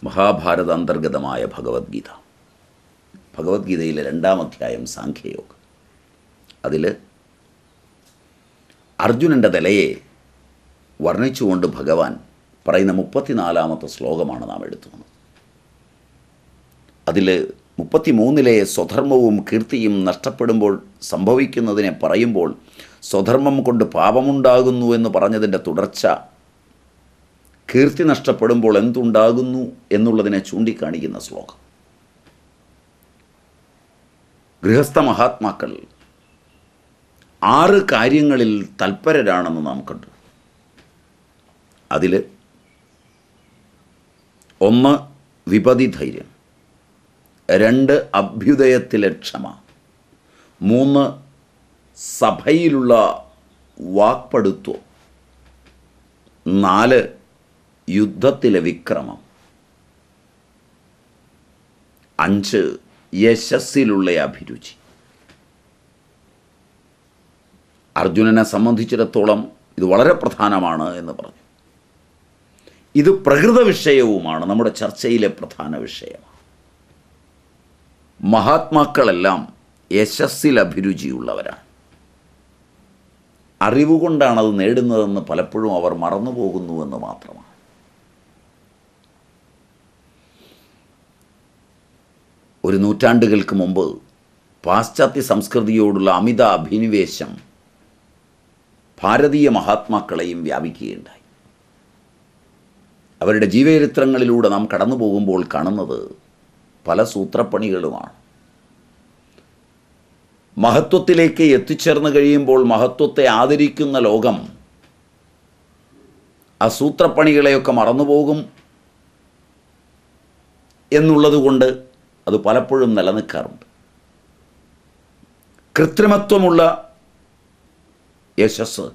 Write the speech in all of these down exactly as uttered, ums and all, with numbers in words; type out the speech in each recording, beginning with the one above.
മഹാഭാരത അന്തർഗതമായ ഭഗവത്ഗീത. ഭഗവത്ഗീതയിലെ രണ്ടാം അധ്യായം സാഖ്യയോഗം. അതിൽ അർജുനൻ്റെ നിലയെ വർണ്ണിച്ചുകൊണ്ട് ഭഗവാൻ പറയുന്ന മുപ്പത്തിനാലാമത്തെ ശ്ലോകമാണ് നാം എടുത്തുന്നത്. അതിൽ മുപ്പത്തിമൂന്നിലെ സ്വധർമ്മവും കീർത്തിയും നഷ്ടപ്പെടുമ്പോൾ സംഭവിക്കുന്നതിനെ പറയുമ്പോൾ സ്വധർമ്മം കൊണ്ട് പാപമുണ്ടാകുന്നു എന്ന് പറഞ്ഞതിൻ്റെ തുടർച്ച കീർത്തി നഷ്ടപ്പെടുമ്പോൾ എന്തുണ്ടാകുന്നു എന്നുള്ളതിനെ ചൂണ്ടിക്കാണിക്കുന്ന ശ്ലോകം. ഗൃഹസ്ഥ മഹാത്മാക്കൾ ആറ് കാര്യങ്ങളിൽ തൽപരരാണെന്ന് നാം കണ്ടു. അതിൽ ഒന്ന് വിപതി ധൈര്യം, രണ്ട് അഭ്യുദയത്തിലെ ക്ഷമ, മൂന്ന് സഭയിലുള്ള വാക്പടുത്വം, നാല് യുദ്ധത്തിലെ വിക്രമം, അഞ്ച് യശസ്സിലുള്ള അഭിരുചി. അർജുനനെ സംബന്ധിച്ചിടത്തോളം ഇത് വളരെ പ്രധാനമാണ് എന്ന് പറഞ്ഞു. ഇത് പ്രകൃത വിഷയവുമാണ്, നമ്മുടെ ചർച്ചയിലെ പ്രധാന വിഷയമാണ്. മഹാത്മാക്കളെല്ലാം യശസ്സിൽ അഭിരുചിയുള്ളവരാണ്. അറിവുകൊണ്ടാണത് നേടുന്നതെന്ന് പലപ്പോഴും അവർ മറന്നുപോകുന്നുവെന്ന് മാത്രമാണ്. ഒരു നൂറ്റാണ്ടുകൾക്ക് മുമ്പ് പാശ്ചാത്യ സംസ്കൃതിയോടുള്ള അമിത അഭിനിവേശം ഭാരതീയ മഹാത്മാക്കളെയും വ്യാപിക്കുകയുണ്ടായി. അവരുടെ ജീവചരിത്രങ്ങളിലൂടെ നാം കടന്നു പോകുമ്പോൾ കാണുന്നത് പല സൂത്രപ്പണികളുമാണ്. മഹത്വത്തിലേക്ക് എത്തിച്ചേർന്ന് കഴിയുമ്പോൾ മഹത്വത്തെ ആദരിക്കുന്ന ലോകം ആ സൂത്രപ്പണികളെയൊക്കെ മറന്നുപോകും എന്നുള്ളത് കൊണ്ട് അത് പലപ്പോഴും നിലനിൽക്കാറുണ്ട്. കൃത്രിമത്വമുള്ള യശസ്,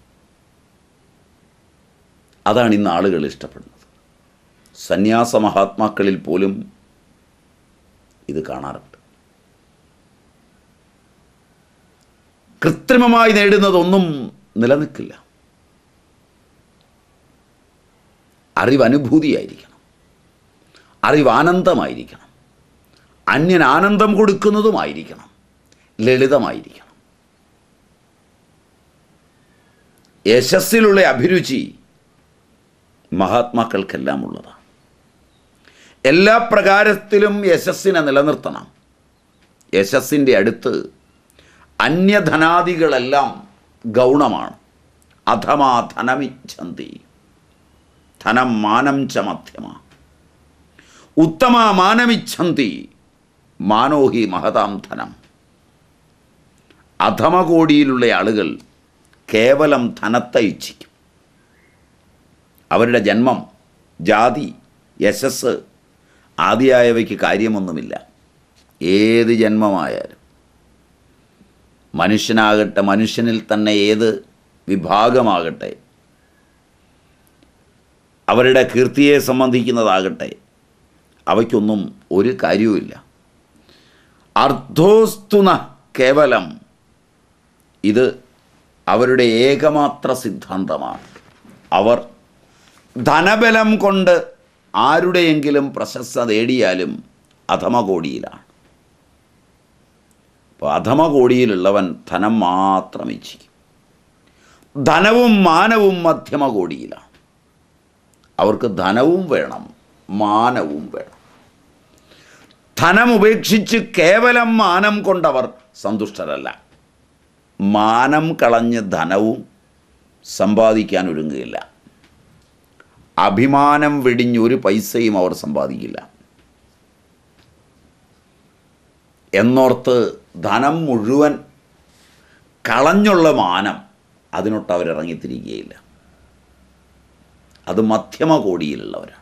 അതാണ് ഇന്ന് ആളുകൾ ഇഷ്ടപ്പെടുന്നത്. സന്യാസ മഹാത്മാക്കളിൽ പോലും ഇത് കാണാറുണ്ട്. കൃത്രിമമായി നേടുന്നതൊന്നും നിലനിൽക്കില്ല. അറിവ് അനുഭൂതിയായിരിക്കണം, അറിവ് ആനന്ദമായിരിക്കണം, അന്യന് ആനന്ദം കൊടുക്കുന്നതുമായിരിക്കണം, ലളിതമായിരിക്കണം. യശസ്സിലുള്ള അഭിരുചി മഹാത്മാക്കൾക്കെല്ലാം ഉള്ളതാണ്. എല്ലാ പ്രകാരത്തിലും യശസ്സിനെ നിലനിർത്തണം. യശസ്സിൻ്റെ അടുത്ത് അന്യധനാദികളെല്ലാം ഗൗണമാണ്. അധമാ ധനമിച്ഛന്തി ധനം മാനം ച മധ്യമ ഉത്തമ മാനമിച്ഛന്തി മാനോഹി മഹതാം ധനം. അധമകോടിയിലുള്ള ആളുകൾ കേവലം ധനത്തെ ഇച്ഛിക്കും. അവരുടെ ജന്മം, ജാതി, യശസ് ആദിയായവയ്ക്ക് കാര്യമൊന്നുമില്ല. ഏത് ജന്മമായാലും മനുഷ്യനാകട്ടെ, മനുഷ്യനിൽ തന്നെ ഏത് വിഭാഗമാകട്ടെ, അവരുടെ കീർത്തിയെ സംബന്ധിക്കുന്നതാകട്ടെ, അവയ്ക്കൊന്നും ഒരു കാര്യവുമില്ല. അർദ്ധോസ്തുന കേവലം, ഇത് അവരുടെ ഏകമാത്ര സിദ്ധാന്തമാണ്. അവർ ധനബലം കൊണ്ട് ആരുടെയെങ്കിലും പ്രശസ്ത നേടിയാലും അധമകോടിയിലാണ്. അപ്പോൾ അധമകോടിയിലുള്ളവൻ ധനം മാത്രം ഇച്ഛിക്കും. ധനവും മാനവും മധ്യമകോടിയിലാണ്. അവർക്ക് ധനവും വേണം, മാനവും വേണം. ധനം ഉപേക്ഷിച്ച് കേവലം മാനം കൊണ്ടവർ സന്തുഷ്ടരല്ല. മാനം കളഞ്ഞ് ധനവും സമ്പാദിക്കാൻ ഒരുങ്ങുകയില്ല. അഭിമാനം വെടിഞ്ഞ് ഒരു പൈസയും അവർ സമ്പാദിക്കില്ല എന്നോർത്ത് ധനം മുഴുവൻ കളഞ്ഞുള്ള മാനം, അതിനൊട്ട് അവരിറങ്ങിത്തിരിക്കുകയില്ല. അത് മധ്യമ കോടിയിലുള്ളവരാണ്.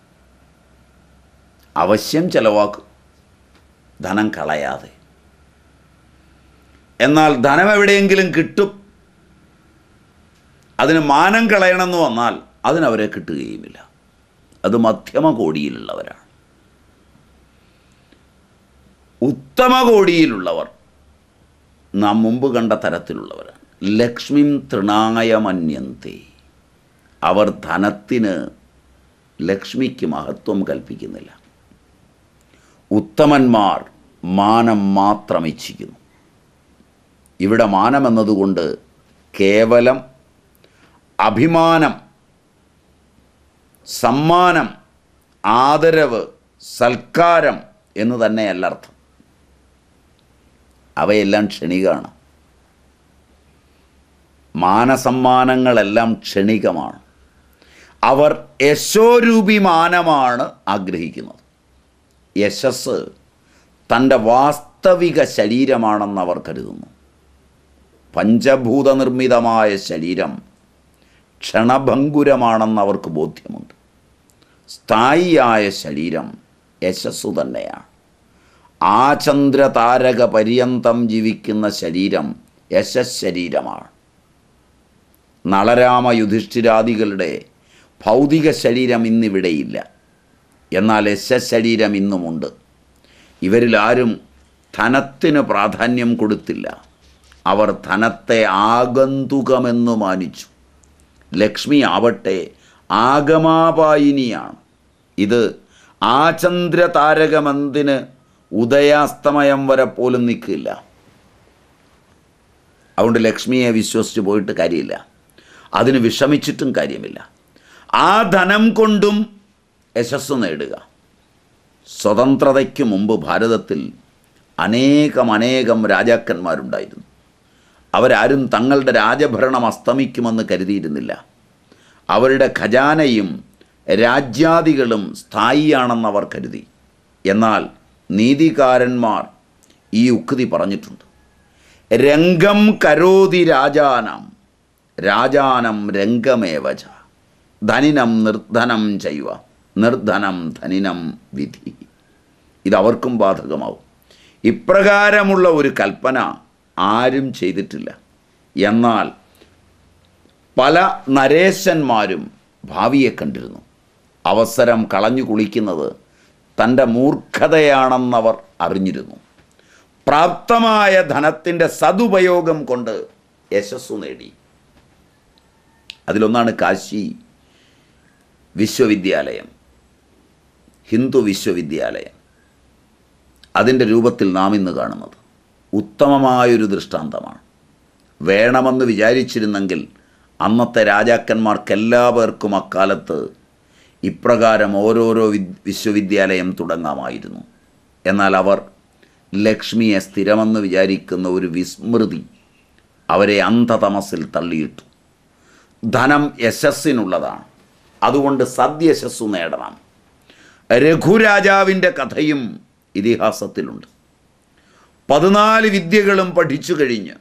അവശ്യം ചെലവാക്കും, ധനം കളയാതെ. എന്നാൽ ധനം എവിടെയെങ്കിലും കിട്ടും, അതിന് മാനം കളയണമെന്ന് വന്നാൽ അതിനവരെ കിട്ടുകയുമില്ല. അത് മധ്യമ കോടിയിലുള്ളവരാണ്. ഉത്തമ കോടിയിലുള്ളവർ നാം മുമ്പ് കണ്ട തരത്തിലുള്ളവരാണ്. ലക്ഷ്മിം തൃണായ മന്യന്തി, അവർ ധനത്തിന് ലക്ഷ്മിക്ക് മഹത്വം കൽപ്പിക്കുന്നില്ല. ഉത്തമന്മാർ മാനം മാത്രം ഇച്ഛിക്കുന്നു. ഇവിടെ മാനമെന്നതുകൊണ്ട് കേവലം അഭിമാനം, സമ്മാനം, ആദരവ്, സൽക്കാരം എന്ന് തന്നെയല്ല അർത്ഥം. അവയെല്ലാം ക്ഷണികമാണ്. മാനസമ്മാനങ്ങളെല്ലാം ക്ഷണികമാണ്. അവർ യശോരൂപി മാനമാണ് ആഗ്രഹിക്കുന്നത്. യശസ് തൻ്റെ വാസ്തവിക ശരീരമാണെന്ന് അവർ കരുതുന്നു. പഞ്ചഭൂത നിർമ്മിതമായ ശരീരം ക്ഷണഭംഗുരമാണെന്ന് അവർക്ക് ബോധ്യമുണ്ട്. സ്ഥായിയായ ശരീരം യശസ്സു തന്നെയാണ്. ആചന്ദ്രതാരക പര്യന്തം ജീവിക്കുന്ന ശരീരം യശസ് ശരീരമാണ്. നളരാമ യുധിഷ്ഠിരാദികളുടെ ഭൗതിക ശരീരം ഇന്നിവിടെയില്ല. എന്നാൽ യശസ് ശരീരം ഇന്നുമുണ്ട്. ഇവരിൽ ആരും ധനത്തിന് പ്രാധാന്യം കൊടുത്തില്ല. അവർ ധനത്തെ ആഗന്തുകമെന്ന് മാനിച്ചു. ലക്ഷ്മി ആവട്ടെ ആഗമാപായിനിയാണ്. ഇത് ആചന്ദ്രതാരകമെന്തിന് ഉദയാസ്തമയം വരെ പോലും നിൽക്കില്ല. അതുകൊണ്ട് ലക്ഷ്മിയെ വിശ്വസിച്ച് പോയിട്ട് കാര്യമില്ല. അതിന് വിഷമിച്ചിട്ടും കാര്യമില്ല. ആ ധനം കൊണ്ടും യശസ്സ് നേടുക. സ്വതന്ത്രതയ്ക്ക് മുമ്പ് ഭാരതത്തിൽ അനേകം അനേകം രാജാക്കന്മാരുണ്ടായിരുന്നു. അവരാരും തങ്ങളുടെ രാജഭരണം അസ്തമിക്കുമെന്ന് കരുതിയിരുന്നില്ല. അവരുടെ ഖജാനയും രാജ്യാദികളും സ്ഥായിയാണെന്നവർ കരുതി. എന്നാൽ നീതികാരന്മാർ ഈ ഉക്തി പറഞ്ഞിട്ടുണ്ട്. രംഗം കരോതി രാജാനം രാജാനം രംഗമേവച ധനിനം നിർധനം ചൈവ നിർധനം ധനിനം വിധി. ഇതവർക്കും ബാധകമാവും. ഇപ്രകാരമുള്ള ഒരു കൽപ്പന ആരും ചെയ്തിട്ടില്ല. എന്നാൽ പല നരേശന്മാരും ഭാവിയെ കണ്ടിരുന്നു. അവസരം കളഞ്ഞു കുളിക്കുന്നത് തൻ്റെ മൂർഖതയാണെന്നവർ അറിഞ്ഞിരുന്നു. പ്രാപ്തമായ ധനത്തിൻ്റെ സതുപയോഗം കൊണ്ട് യശസ്സു നേടി. അതിലൊന്നാണ് കാശി വിശ്വവിദ്യാലയം, ഹിന്ദു വിശ്വവിദ്യാലയം. അതിൻ്റെ രൂപത്തിൽ നാം ഇന്ന് കാണുന്നത് ഉത്തമമായൊരു ദൃഷ്ടാന്തമാണ്. വേണമെന്ന് വിചാരിച്ചിരുന്നെങ്കിൽ അന്നത്തെ രാജാക്കന്മാർക്കെല്ലാവർക്കും അക്കാലത്ത് ഇപ്രകാരം ഓരോരോ വിശ്വവിദ്യാലയം തുടങ്ങാമായിരുന്നു. എന്നാൽ അവർ ലക്ഷ്മിയെ സ്ഥിരമെന്ന് വിചാരിക്കുന്ന ഒരു വിസ്മൃതി അവരെ അന്ധതമസിൽ തള്ളിയിട്ടു. ധനം യശസ്സിനുള്ളതാണ്. അതുകൊണ്ട് സദ്യശസ്സു നേടണം. രഘുരാജാവിൻ്റെ കഥയും ഇതിഹാസത്തിലുണ്ട്. പതിനാല് വിദ്യകളും പഠിച്ചു കഴിഞ്ഞ്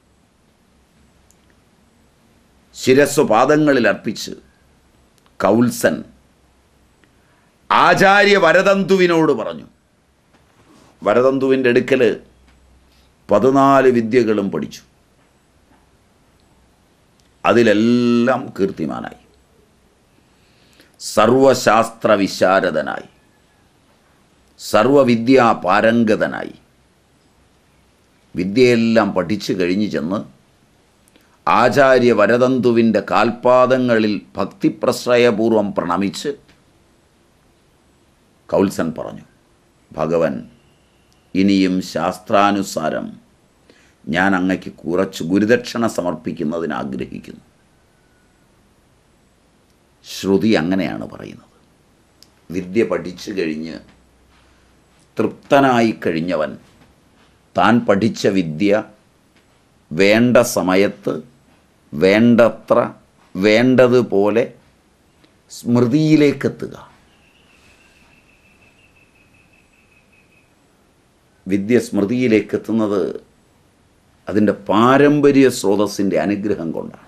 ശിരസ്സു പാദങ്ങളിൽ അർപ്പിച്ച് കൗത്സൻ ആചാര്യ വരതന്തുവിനോട് പറഞ്ഞു. വരതന്തുവിൻ്റെ അടുക്കൽ പതിനാല് വിദ്യകളും പഠിച്ചു. അതിലെല്ലാം കീർത്തിമാനായി, സർവശാസ്ത്ര വിശാരദനായി, സർവവിദ്യാ പാരംഗതനായി. വിദ്യയെല്ലാം പഠിച്ചു കഴിഞ്ഞു ചെന്ന് ആചാര്യ വരതന്തുവിൻ്റെ കാൽപാദങ്ങളിൽ ഭക്തിപ്രശ്രയപൂർവം പ്രണമിച്ച് കൗത്സൻ പറഞ്ഞു, ഭഗവൻ, ഇനിയും ശാസ്ത്രാനുസാരം ഞാൻ അങ്ങയ്ക്ക് കുറച്ച് ഗുരുദക്ഷിണ സമർപ്പിക്കുന്നതിന് ആഗ്രഹിക്കുന്നു. ശ്രുതി അങ്ങനെയാണ് പറയുന്നത്. വിദ്യ പഠിച്ചു കഴിഞ്ഞ് തൃപ്തനായി കഴിഞ്ഞവൻ താൻ പഠിച്ച വിദ്യ വേണ്ട സമയത്ത് വേണ്ടത്ര വേണ്ടതുപോലെ സ്മൃതിയിലേക്കെത്തുക. വിദ്യ സ്മൃതിയിലേക്കെത്തുന്നത് അതിൻ്റെ പാരമ്പര്യ സ്രോതസ്സിൻ്റെ അനുഗ്രഹം കൊണ്ടാണ്.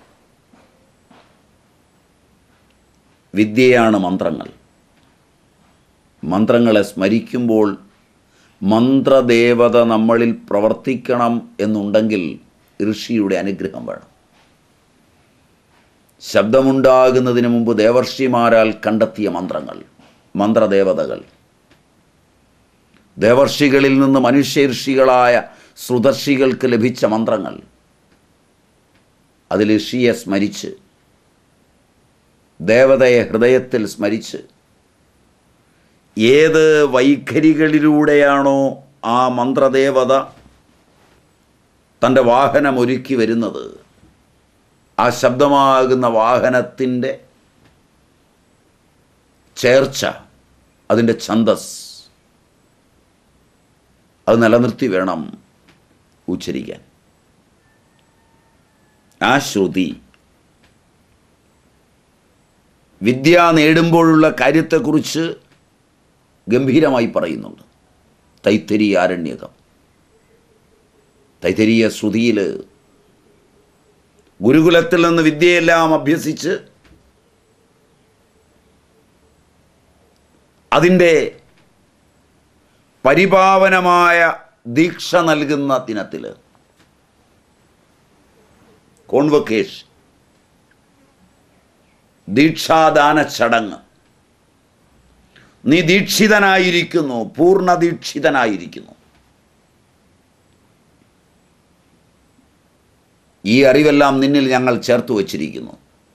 വിദ്യയാണ് മന്ത്രങ്ങൾ. മന്ത്രങ്ങളെ സ്മരിക്കുമ്പോൾ മന്ത്രദേവത നമ്മളിൽ പ്രവർത്തിക്കണം എന്നുണ്ടെങ്കിൽ ഋഷിയുടെ അനുഗ്രഹം വേണം. ശബ്ദമുണ്ടാകുന്നതിന് മുമ്പ് ദേവർഷിമാരാൽ കണ്ടെത്തിയ മന്ത്രങ്ങൾ, മന്ത്രദേവതകൾ, ദേവർഷികളിൽ നിന്ന് മനുഷ്യ ഋഷികളായ ശ്രുതർഷികൾക്ക് ലഭിച്ച മന്ത്രങ്ങൾ, അതിൽ ഋഷിയെ സ്മരിച്ച് ദേവതയെ ഹൃദയത്തിൽ സ്മരിച്ച് ഏത് വൈഖരികളിലൂടെയാണോ ആ മന്ത്രദേവത തൻ്റെ വാഹനം ഒരുക്കി വരുന്നത്, ആ ശബ്ദമാകുന്ന വാഹനത്തിൻ്റെ ചേർച്ച, അതിൻ്റെ ഛന്ദസ്, അത് നിലനിർത്തി വേണം ഉച്ചരിക്കാൻ. ആ ശ്രുതി വിദ്യ നേടുമ്പോഴുള്ള കാര്യത്തെക്കുറിച്ച് ഗംഭീരമായി പറയുന്നുണ്ട്. തൈത്തരീയ ആരണ്യകം, തൈത്തരീയ ശ്രുതിയിൽ ഗുരുകുലത്തിൽ നിന്ന് വിദ്യയെല്ലാം അഭ്യസിച്ച് അതിൻ്റെ പരിപാവനമായ ദീക്ഷ നൽകുന്ന ദിനത്തിൽ കോൺവൊക്കേഷൻ, ദീക്ഷാദാന ചടങ്ങ്, നീ ദീക്ഷിതനായിരിക്കുന്നു, പൂർണ്ണ ദീക്ഷിതനായിരിക്കുന്നു. ഈ അറിവെല്ലാം നിന്നിൽ ഞങ്ങൾ ചേർത്ത് വച്ചിരിക്കുന്നു.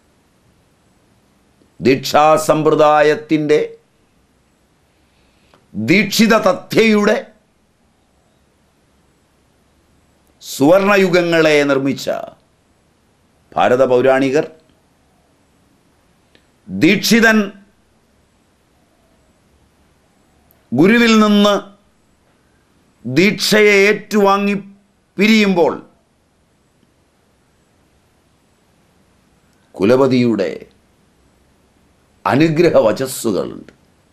ദീക്ഷാസമ്പ്രദായത്തിൻ്റെ ദീക്ഷിത തഥ്യയുടെ സുവർണയുഗങ്ങളെ നിർമ്മിച്ച ഭാരത പൗരാണികർ ദീക്ഷിതൻ ഗുരുവിൽ നിന്ന് ദീക്ഷയെ ഏറ്റുവാങ്ങി പിരിയുമ്പോൾ കുലപതിയുടെ അനുഗ്രഹ വചസ്സുകളുണ്ട്.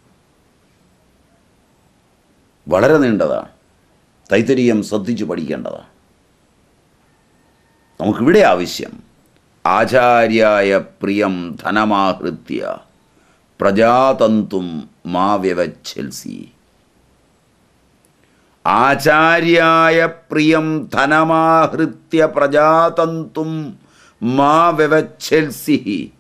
വളരെ നീണ്ടതാണ്. തൈത്തരീയം ശ്രദ്ധിച്ചു പഠിക്കേണ്ടതാണ്. നമുക്കിവിടെ ആവശ്യം ആചാര്യായ പ്രിയം ധനമാഹൃത്യ പ്രജാതന്തും മാ വ്യവച്ഛൽസി. ആചാര്യായ പ്രിയം ധനമാഹൃത്യ പ്രജാതന്തും മാ വ്യവച്ഛൽസി.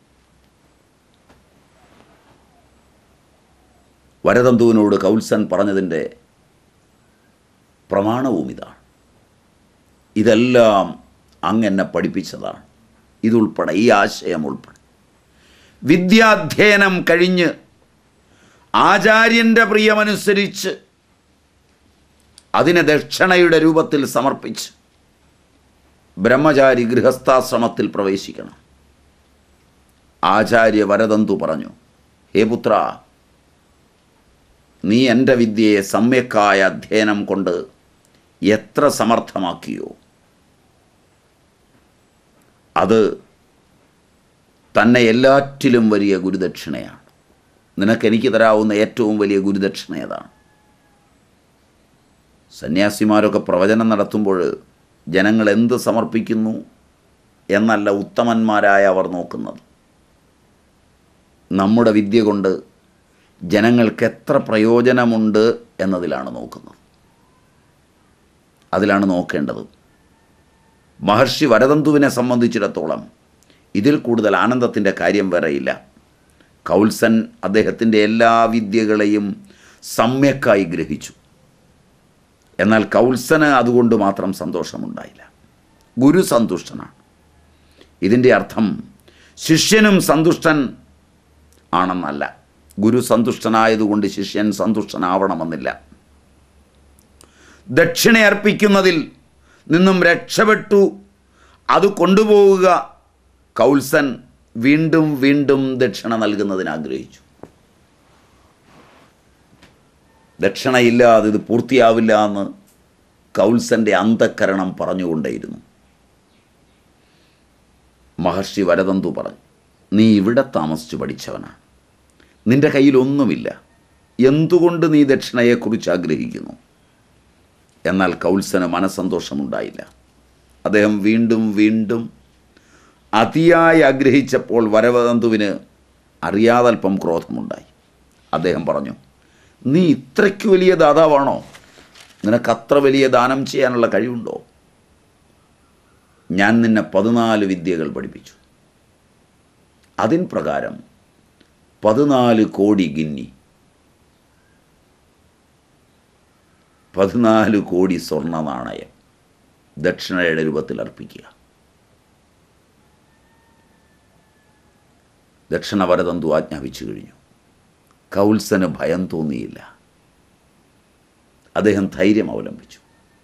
വരതന്തുവിനോട് കൗത്സൻ പറഞ്ഞതിൻ്റെ പ്രമാണവും ഇതാണ്. ഇതെല്ലാം അങ്ങെന്നെ പഠിപ്പിച്ചതാണ്. ഇതുൾപ്പെടെ, ഈ ആശയം ഉൾപ്പെടെ വിദ്യാധ്യയനം കഴിഞ്ഞ് ആചാര്യൻ്റെ പ്രിയമനുസരിച്ച് അതിനെ ദക്ഷിണയുടെ രൂപത്തിൽ സമർപ്പിച്ച് ബ്രഹ്മചാരി ഗൃഹസ്ഥാശ്രമത്തിൽ പ്രവേശിക്കണം. ആചാര്യ വരതന്തു പറഞ്ഞു, ഹേ പുത്ര, നീ എൻ്റെ വിദ്യയെ സമ്യക്കായ അധ്യയനം കൊണ്ട് എത്ര സമർത്ഥമാക്കിയോ അത് തന്നെ എല്ലാറ്റിലും വലിയ ഗുരുദക്ഷിണയാണ്. നിനക്കെനിക്ക് തരാവുന്ന ഏറ്റവും വലിയ ഗുരുദക്ഷിണ അതാണ്. സന്യാസിമാരൊക്കെ പ്രവചനം നടത്തുമ്പോൾ ജനങ്ങൾ എന്ത് സമർപ്പിക്കുന്നു എന്നല്ല ഉത്തമന്മാരായ അവർ നോക്കുന്നത്. നമ്മുടെ വിദ്യ കൊണ്ട് ജനങ്ങൾക്ക് എത്ര പ്രയോജനമുണ്ട് എന്നതിലാണ് നോക്കുന്നത്. അതിലാണ് നോക്കേണ്ടത്. മഹർഷി വരതന്തുവിനെ സംബന്ധിച്ചിടത്തോളം ഇതിൽ കൂടുതൽ ആനന്ദത്തിൻ്റെ കാര്യം വേറെയില്ല. കൗത്സൻ അദ്ദേഹത്തിൻ്റെ എല്ലാ വിദ്യകളെയും സമ്യക്കായി ഗ്രഹിച്ചു. എന്നാൽ കൗത്സന് അതുകൊണ്ട് മാത്രം സന്തോഷമുണ്ടായില്ല. ഗുരു സന്തുഷ്ടനാണ്. ഇതിൻ്റെ അർത്ഥം ശിഷ്യനും സന്തുഷ്ടൻ ആണെന്നല്ല. ഗുരു സന്തുഷ്ടനായതുകൊണ്ട് ശിഷ്യൻ സന്തുഷ്ടനാവണമെന്നില്ല. ദക്ഷിണ അർപ്പിക്കുന്നതിൽ നിന്നും രക്ഷപ്പെട്ടു അത് കൊണ്ടുപോവുക കൗത്സൻ വീണ്ടും വീണ്ടും ദക്ഷിണ നൽകുന്നതിന് ആഗ്രഹിച്ചു. ദക്ഷിണയില്ലാതെ ഇത് പൂർത്തിയാവില്ല എന്ന് കൗത്സൻ്റെ അന്തഃകരണം പറഞ്ഞുകൊണ്ടേയിരുന്നു. മഹർഷി വരതന്തു പറഞ്ഞു, നീ ഇവിടെ താമസിച്ച് പഠിച്ചവനാണ്, നിൻ്റെ കയ്യിലൊന്നുമില്ല, എന്തുകൊണ്ട് നീ ദക്ഷിണയെക്കുറിച്ച് ആഗ്രഹിക്കുന്നു? എന്നാൽ കൗത്സന് മനസ്സന്തോഷമുണ്ടായില്ല. അദ്ദേഹം വീണ്ടും വീണ്ടും അതിയായി ആഗ്രഹിച്ചപ്പോൾ വരതന്തുവിന് അറിയാതല്പം ക്രോധമുണ്ടായി. അദ്ദേഹം പറഞ്ഞു, നീ ഇത്രയ്ക്ക് വലിയ ദാതാവാണോ? നിനക്കത്ര വലിയ ദാനം ചെയ്യാനുള്ള കഴിവുണ്ടോ? ഞാൻ നിന്നെ പതിനാല് വിദ്യകൾ പഠിപ്പിച്ചു. അതിൻ പ്രകാരം പതിനാല് കോടി ഗിന്നി, പതിനാല് കോടി സ്വർണ്ണ നാണയം ദക്ഷിണയുടെ രൂപത്തിൽ അർപ്പിക്കുക. ദക്ഷിണവരതന്തു ആജ്ഞാപിച്ചു കഴിഞ്ഞു. കൗത്സന് ഭയം തോന്നിയില്ല. അദ്ദേഹം ധൈര്യം അവലംബിച്ചു.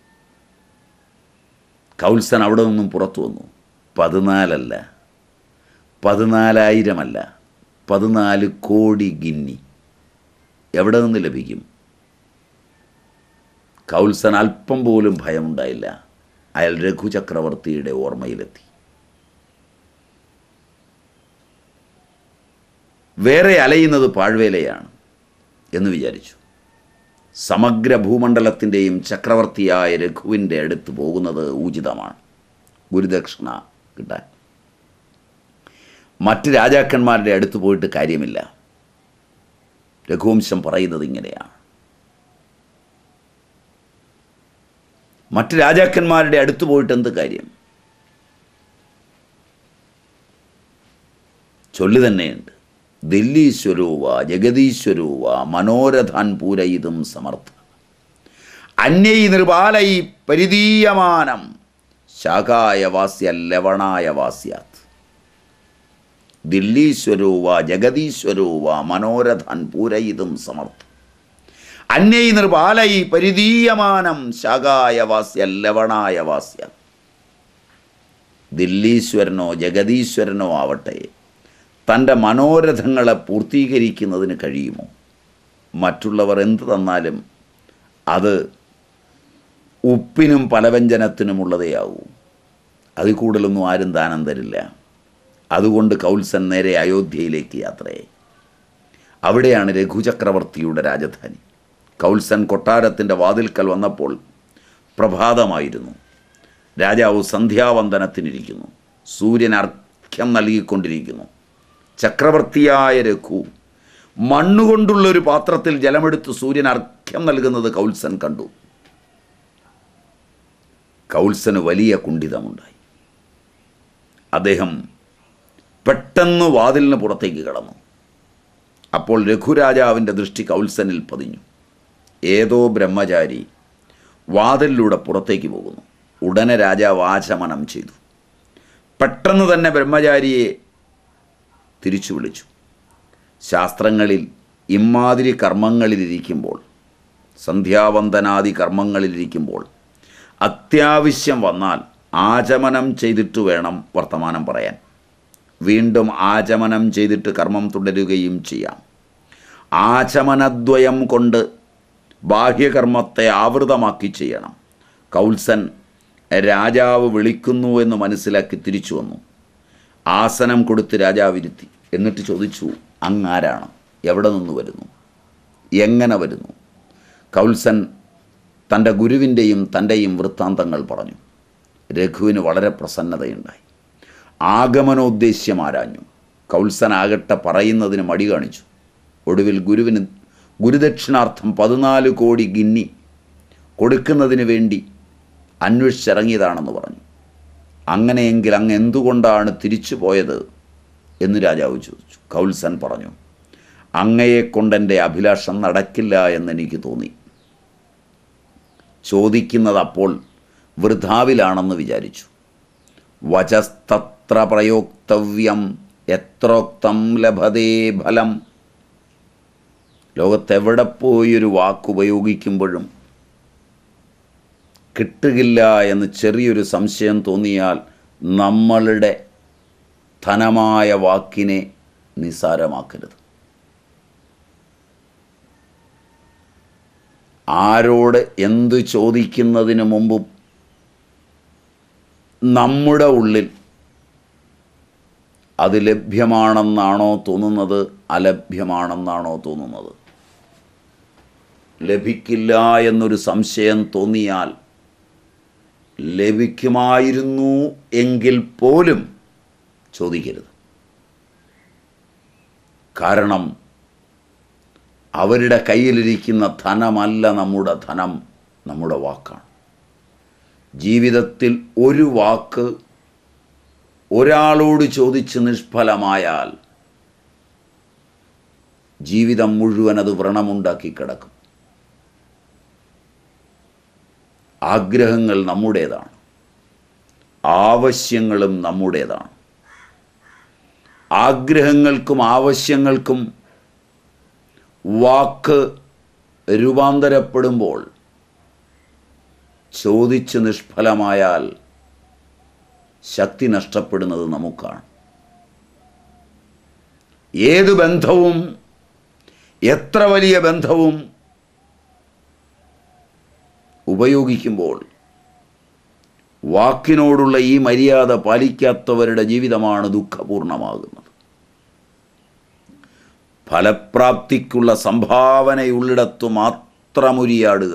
കൗത്സൻ അവിടെ നിന്നും പുറത്തു വന്നു. പതിനാലല്ല, പതിനാലായിരമല്ല, പതിനാല് കോടി ഗിന്നി എവിടെ നിന്ന് ലഭിക്കും? കൗത്സൻ അല്പം പോലും ഭയമുണ്ടായില്ല. അയാൾ രഘുചക്രവർത്തിയുടെ ഓർമ്മയിലെത്തി. വേറെ അലയുന്നത് പാഴ്വേലയാണ് എന്ന് വിചാരിച്ചു. സമഗ്ര ഭൂമണ്ഡലത്തിൻ്റെയും ചക്രവർത്തിയായ രഘുവിൻ്റെ അടുത്ത് പോകുന്നത് ഉചിതമാണ്, ഗുരുദക്ഷിണ കിട്ടാൻ. മറ്റ് രാജാക്കന്മാരുടെ അടുത്ത് പോയിട്ട് കാര്യമില്ല. രഘുവംശം പറയുന്നത് ഇങ്ങനെയാണ്. മറ്റ് രാജാക്കന്മാരുടെ അടുത്ത് പോയിട്ട് എന്ത് കാര്യം? ചൊല്ലു തന്നെയുണ്ട്. ദില്ലീശ്വരോവ ജഗദീശ്വരോവ മനോരഥാൻ പൂരയിതും സമർത്ഥ അന്യൈ നിർബാലൈ പരിതീയമാനം ശാഖായ വാസ്യ ലവണായ വാസ്യാത്. ദില്ലീശ്വരോവ ജഗദീശ്വരോവ മനോരഥാൻ പൂരയിതും സമർത്ഥ അന്യൈ നിർബാലൈ പരിതീയമാനം ശാഖായ വാസ്യ ലവണായ വാസ്യാത്. ദില്ലീശ്വരനോ ജഗദീശ്വരനോ ആവട്ടെ, തൻ്റെ മനോരഥങ്ങളെ പൂർത്തീകരിക്കുന്നതിന് കഴിയുമോ? മറ്റുള്ളവർ എന്ത് തന്നാലും അത് ഉപ്പിനും പലവ്യഞ്ജനത്തിനുമുള്ളതേ ആവൂ. അതിൽ കൂടുതലൊന്നും ആരും ദാനം തരില്ല. അതുകൊണ്ട് കൗത്സൻ നേരെ അയോധ്യയിലേക്ക് യാത്രയായി. അവിടെയാണ് രഘുചക്രവർത്തിയുടെ രാജധാനി. കൗത്സൻ കൊട്ടാരത്തിൻ്റെ വാതിൽക്കൽ വന്നപ്പോൾ പ്രഭാതമായിരുന്നു. രാജാവ് സന്ധ്യാവന്ദനത്തിനിരിക്കുന്നു. സൂര്യൻ അർഘ്യം നൽകിക്കൊണ്ടിരിക്കുന്നു. ചക്രവർത്തിയായ രഘു മണ്ണുകൊണ്ടുള്ളൊരു പാത്രത്തിൽ ജലമെടുത്ത് സൂര്യൻ അർഘ്യം നൽകുന്നത് കൗത്സൻ കണ്ടു. കൗത്സന് വലിയ കുണ്ഠിതമുണ്ടായി. അദ്ദേഹം പെട്ടെന്ന് വാതിലിന് പുറത്തേക്ക് കടന്നു. അപ്പോൾ രഘുരാജാവിൻ്റെ ദൃഷ്ടി കൗത്സനിൽ പതിഞ്ഞു. ഏതോ ബ്രഹ്മചാരി വാതിലിലൂടെ പുറത്തേക്ക് പോകുന്നു. ഉടനെ രാജാവ് ആചമനം ചെയ്തു. പെട്ടെന്ന് തന്നെ ബ്രഹ്മചാരിയെ തിരിച്ചു വിളിച്ചു. ശാസ്ത്രങ്ങളിൽ ഇമ്മാതിരി കർമ്മങ്ങളിലിരിക്കുമ്പോൾ, സന്ധ്യാവന്ദനാദി കർമ്മങ്ങളിലിരിക്കുമ്പോൾ അത്യാവശ്യം വന്നാൽ ആചമനം ചെയ്തിട്ട് വേണം വർത്തമാനം പറയാൻ. വീണ്ടും ആചമനം ചെയ്തിട്ട് കർമ്മം തുടരുകയും ചെയ്യാം. ആചമനദ്വയം കൊണ്ട് ബാഹ്യകർമ്മത്തെ ആവൃതമാക്കി ചെയ്യണം. കൗത്സൻ രാജാവ് വിളിക്കുന്നു എന്ന് മനസ്സിലാക്കി തിരിച്ചു വന്നു. ആസനം കൊടുത്ത് രാജാവിരുത്തി. എന്നിട്ട് ചോദിച്ചു, അങ്ങാരാണ്? എവിടെ നിന്ന് വരുന്നു? എങ്ങനെ വരുന്നു? കൗത്സൻ തൻ്റെ ഗുരുവിൻ്റെയും തൻ്റെയും വൃത്താന്തങ്ങൾ പറഞ്ഞു. രഘുവിന് വളരെ പ്രസന്നതയുണ്ടായി. ആഗമനോദ്ദേശ്യം ആരാഞ്ഞു. കൗത്സനാകട്ടെ പറയുന്നതിന് മടി കാണിച്ചു. ഒടുവിൽ ഗുരുവിന് ഗുരുദക്ഷിണാർത്ഥം പതിനാല് കോടി ഗിന്നി കൊടുക്കുന്നതിന് വേണ്ടി അന്വേഷിച്ചിറങ്ങിയതാണെന്ന് പറഞ്ഞു. അങ്ങനെയെങ്കിൽ അങ്ങ് എന്തുകൊണ്ടാണ് തിരിച്ചു പോയത് എന്ന് രാജാവ് ചോദിച്ചു. കൗത്സൻ പറഞ്ഞു, അങ്ങയെക്കൊണ്ടെൻ്റെ അഭിലാഷം നടക്കില്ല എന്നെനിക്ക് തോന്നി. ചോദിക്കുന്നത് അപ്പോൾ വൃഥാവിലാണെന്ന് വിചാരിച്ചു. വചസ്തത്ര പ്രയോക്തവ്യം എത്രോക്തം ലഭതേ ഫലം. ലോകത്തെവിടെ പോയൊരു വാക്കുപയോഗിക്കുമ്പോഴും കിട്ടുകില്ല എന്ന് ചെറിയൊരു സംശയം തോന്നിയാൽ നമ്മളുടെ ധനമായ വാക്കിനെ നിസാരമാക്കരുത്. ആരോട് എന്തു ചോദിക്കുന്നതിന് മുമ്പും നമ്മുടെ ഉള്ളിൽ അത് ലഭ്യമാണെന്നാണോ തോന്നുന്നത്, അലഭ്യമാണെന്നാണോ തോന്നുന്നത്? ലഭിക്കില്ല എന്നൊരു സംശയം തോന്നിയാൽ ലഭിക്കുമായിരുന്നു എങ്കിൽ പോലും ചോദിക്കരുത്. കാരണം അവരുടെ കയ്യിലിരിക്കുന്ന ധനമല്ല നമ്മുടെ ധനം, നമ്മുടെ വാക്കാണ്. ജീവിതത്തിൽ ഒരു വാക്ക് ഒരാളോട് ചോദിച്ച് നിഷ്ഫലമായാൽ ജീവിതം മുഴുവൻ അത് വ്രണമുണ്ടാക്കി കിടക്കും. ആഗ്രഹങ്ങൾ നമ്മുടേതാണ്, ആവശ്യങ്ങളും നമ്മുടേതാണ്. ആഗ്രഹങ്ങൾക്കും ആവശ്യങ്ങൾക്കും വാക്ക് രൂപാന്തരപ്പെടുമ്പോൾ ചോദിച്ച് നിഷ്ഫലമായാൽ ശക്തി നഷ്ടപ്പെടുന്നത് നമുക്കാണ്. ഏത് ബന്ധവും, എത്ര വലിയ ബന്ധവും ഉപയോഗിക്കുമ്പോൾ വാക്കിനോടുള്ള ഈ മര്യാദ പാലിക്കാത്തവരുടെ ജീവിതമാണ് ദുഃഖപൂർണമാകുന്നത്. ഫലപ്രാപ്തിക്കുള്ള സംഭാവനയുള്ളിടത്തു മാത്രമുരിയാടുക.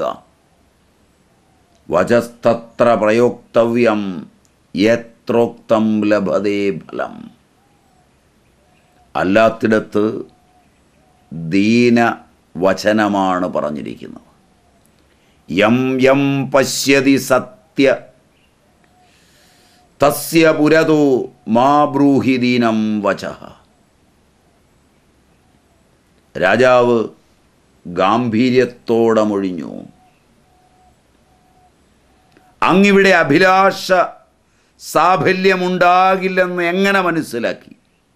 വചസ്തത്ര പ്രയോക്തവ്യം യത്രോക്തം ലഭതേ ഫലം. അല്ലാത്തിടത്ത് ദീന വചനമാണ് പറഞ്ഞിരിക്കുന്നത്. യം യം പശ്യതി സത്യ തസ്യ പുരതോ മാ ബ്രൂഹി ദീനം വചഃ. രാജാവ് ഗാംഭീര്യത്തോടെ മൊഴിഞ്ഞു. അങ്ങിവിടെ അഭിലാഷ സാഫല്യമുണ്ടാകില്ലെന്ന് എങ്ങനെ മനസ്സിലാക്കി?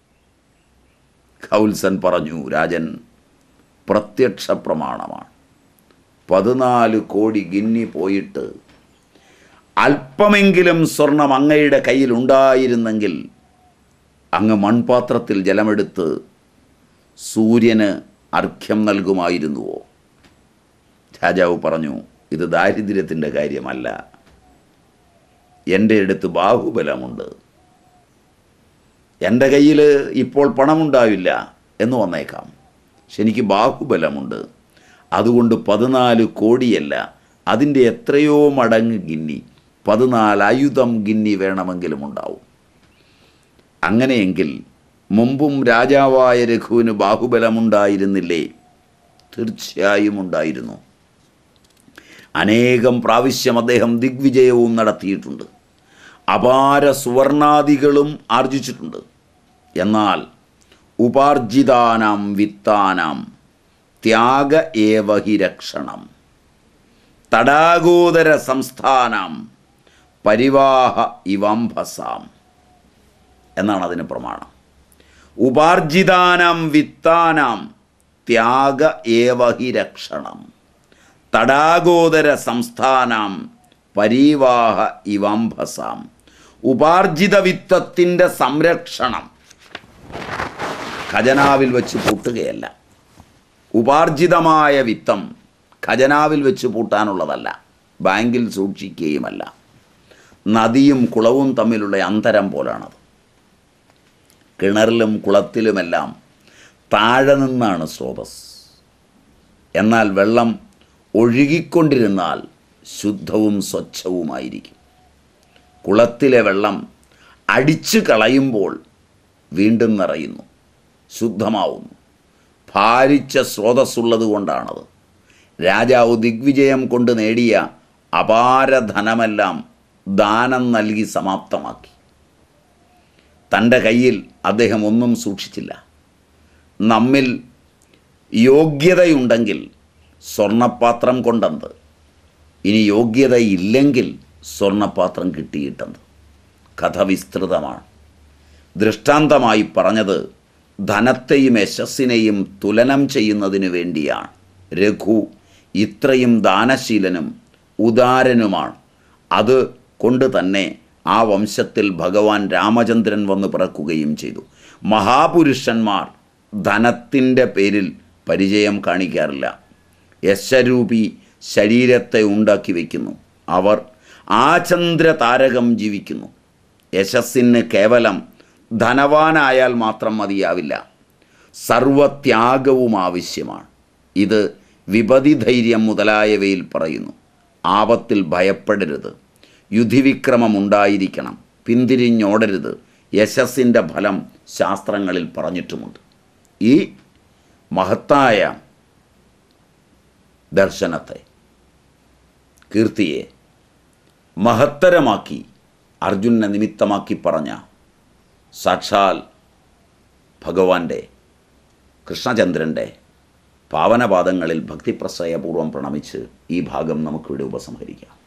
ഖൗൽസൻ പറഞ്ഞു, രാജൻ പ്രത്യക്ഷ പ്രമാണമാണ്. പതിനാല് കോടി ഗിന്നി പോയിട്ട് അല്പമെങ്കിലും സ്വർണം അങ്ങയുടെ കയ്യിൽ ഉണ്ടായിരുന്നെങ്കിൽ അങ്ങ് മൺപാത്രത്തിൽ ജലമെടുത്ത് സൂര്യന് അർഘ്യം നൽകുമായിരുന്നുവോ? രാജാവ് പറഞ്ഞു, ഇത് ദാരിദ്ര്യത്തിൻ്റെ കാര്യമല്ല. എൻ്റെ അടുത്ത് ബാഹുബലമുണ്ട്. എൻ്റെ കയ്യിൽ ഇപ്പോൾ പണമുണ്ടാവില്ല എന്ന് വന്നേക്കാം, പക്ഷെ എനിക്ക് ബാഹുബലമുണ്ട്. അതുകൊണ്ട് പതിനാല് കോടിയല്ല, അതിൻ്റെ എത്രയോ മടങ്ങ് ഗിന്നി, പതിനാല് ആയുധം ഗിന്നി വേണമെങ്കിലും ഉണ്ടാവും. അങ്ങനെയെങ്കിൽ മുമ്പും രാജാവായ രഘുവിന് ബാഹുബലമുണ്ടായിരുന്നില്ലേ? തീർച്ചയായും ഉണ്ടായിരുന്നു. അനേകം പ്രാവശ്യം അദ്ദേഹം ദിഗ്വിജയവും നടത്തിയിട്ടുണ്ട്. അപാര സുവർണാദികളും ആർജിച്ചിട്ടുണ്ട്. എന്നാൽ ഉപാർജിതാനാം വിത്താനാം ത്യാഗ ഏവ ഹി രക്ഷണം തടാകോദര സംസ്ഥാനം പരിവാഹ ഇവംഭസാം എന്നാണ് അതിന് പ്രമാണം. ഉപാർജിതാനാം വിത്താനാം ത്യാഗ ഏവ ഹി രക്ഷണം തടാകോദര സംസ്ഥാനം പരിവാഹ ഇവംഭസാം. ഉപാർജിത വിത്തത്തിൻ്റെ സംരക്ഷണം ഖജനാവിൽ വെച്ച് പൂട്ടുകയല്ല. ഉപാർജിതമായ വിത്തം ഖജനാവിൽ വെച്ച് പൂട്ടാനുള്ളതല്ല, ബാങ്കിൽ സൂക്ഷിക്കുകയുമല്ല. നദിയും കുളവും തമ്മിലുള്ള അന്തരം പോലാണത്. കിണറിലും കുളത്തിലുമെല്ലാം താഴെ നിന്നാണ് സ്രോതസ്. എന്നാൽ വെള്ളം ഒഴുകിക്കൊണ്ടിരുന്നാൽ ശുദ്ധവും സ്വച്ഛവുമായിരിക്കും. കുളത്തിലെ വെള്ളം അടിച്ചു കളയുമ്പോൾ വീണ്ടും നിറയുന്നു, ശുദ്ധമാവുന്നു. ഭാരിച്ച സ്രോതസ്സുള്ളത് കൊണ്ടാണത്. രാജാവ് ദിഗ്വിജയം കൊണ്ട് നേടിയ അപാര ധനമെല്ലാം ദാനം നൽകി സമാപ്തമാക്കി. തൻ്റെ കയ്യിൽ അദ്ദേഹം ഒന്നും സൂക്ഷിച്ചില്ല. നമ്മിൽ യോഗ്യതയുണ്ടെങ്കിൽ സ്വർണപാത്രം കൊണ്ടെന്ത്, ഇനി യോഗ്യതയില്ലെങ്കിൽ സ്വർണപാത്രം കിട്ടിയിട്ടെന്ത്? കഥ വിസ്തൃതമാണ്. ദൃഷ്ടാന്തമായി പറഞ്ഞത് ധനത്തെയും യശസ്സിനെയും തുലനം ചെയ്യുന്നതിന് വേണ്ടിയാണ്. രഘു ഇത്രയും ദാനശീലനും ഉദാരനുമാണ്. അത് കൊണ്ട് തന്നെ ആ വംശത്തിൽ ഭഗവാൻ രാമചന്ദ്രൻ വന്ന് പിറക്കുകയും ചെയ്തു. മഹാപുരുഷന്മാർ ധനത്തിൻ്റെ പേരിൽ പരിചയം കാണിക്കാറില്ല. യശരൂപി ശരീരത്തെ ഉണ്ടാക്കി വയ്ക്കുന്നു. അവർ ആചന്ദ്ര താരകം ജീവിക്കുന്നു. യശസ്സിന് കേവലം ധനവാനായാൽ മാത്രം മതിയാവില്ല, സർവത്യാഗവും ആവശ്യമാണ്. ഇത് വിപതിധൈര്യം മുതലായവയിൽ പറയുന്നു. ആപത്തിൽ ഭയപ്പെടരുത്, യുധിവിക്രമം ഉണ്ടായിരിക്കണം, പിന്തിരിഞ്ഞോടരുത്. യശസ്സിൻ്റെ ഫലം ശാസ്ത്രങ്ങളിൽ പറഞ്ഞിട്ടുമുണ്ട്. ഈ മഹത്തായ ദർശനത്തെ, കീർത്തിയെ മഹത്തരമാക്കി അർജുനനെ നിമിത്തമാക്കി പറഞ്ഞ സാക്ഷാൽ ഭഗവാന്റെ കൃഷ്ണചന്ദ്രൻ്റെ പാവനപാദങ്ങളിൽ ഭക്തിപ്രസയപൂർവ്വം പ്രണമിച്ച് ഈ ഭാഗം നമുക്കിവിടെ ഉപസംഹരിക്കാം.